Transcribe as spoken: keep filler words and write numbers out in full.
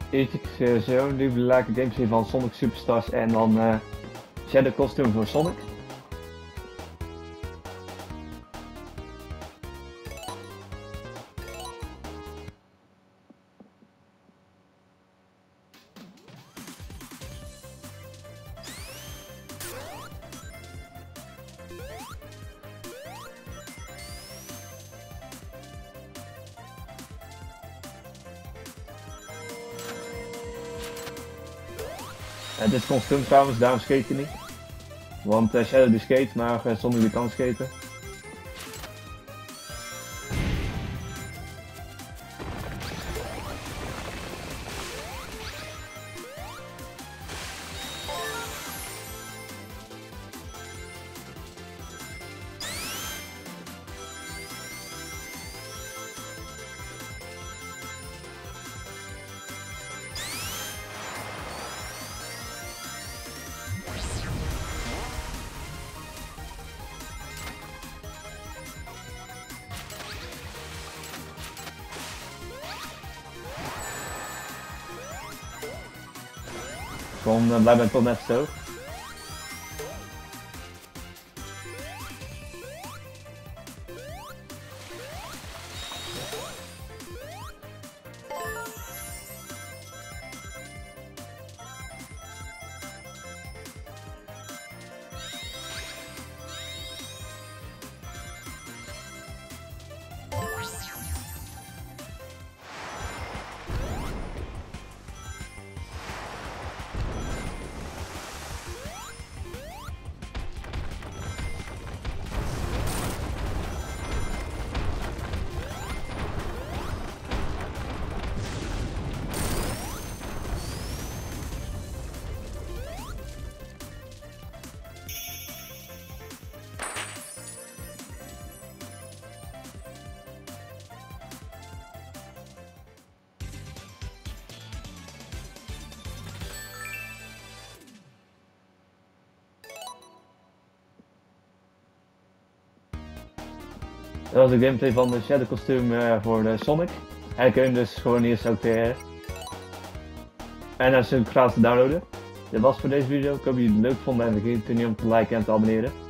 Eerst zo, nu laat ik gameplay van Sonic Superstars en dan uh, Shadow Costume voor Sonic. Uh, dit kostuum trouwens, daarom skate je niet. Want uh, Shadow die skate, maar uh, Sonic die kan skaten. Gewoon uh, blijkbaar tot net zo. Dat was de gameplay van de Shadow Costume uh, voor de Sonic. En je kunt hem dus gewoon hier selecteren. En dat is natuurlijk gratis te downloaden. Dit was voor deze video. Ik hoop dat jullie het leuk vonden en vergeet niet om te liken en te abonneren.